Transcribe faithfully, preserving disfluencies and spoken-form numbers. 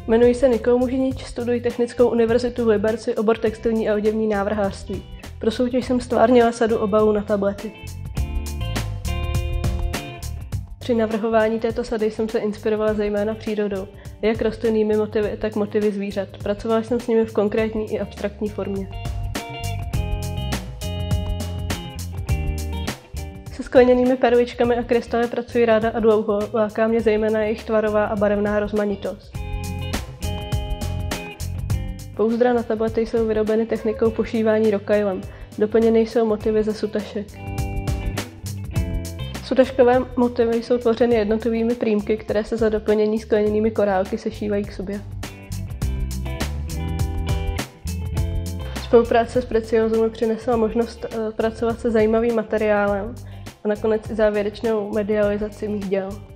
Jmenuji se Nikou Mužinič, studuji Technickou univerzitu v Liberci, obor textilní a oděvní návrhářství. Pro soutěž jsem stvárnila sadu obalů na tablety. Při navrhování této sady jsem se inspirovala zejména přírodou, jak rostlinnými motivy, tak motivy zvířat. Pracovala jsem s nimi v konkrétní i abstraktní formě. Se skleněnými perličkami a krystaly pracuji ráda a dlouho, láká mě zejména jejich tvarová a barevná rozmanitost. Pouzdra na tablety jsou vyrobeny technikou pošívání rokajlem, doplněny jsou motivy ze sutašek. Sutaškové motivy jsou tvořeny jednotlivými prýmky, které se za doplnění skleněnými korálky sešívají k sobě. Spolupráce s Preciozou mi přinesla možnost pracovat se zajímavým materiálem a nakonec i závěrečnou medializaci mých děl.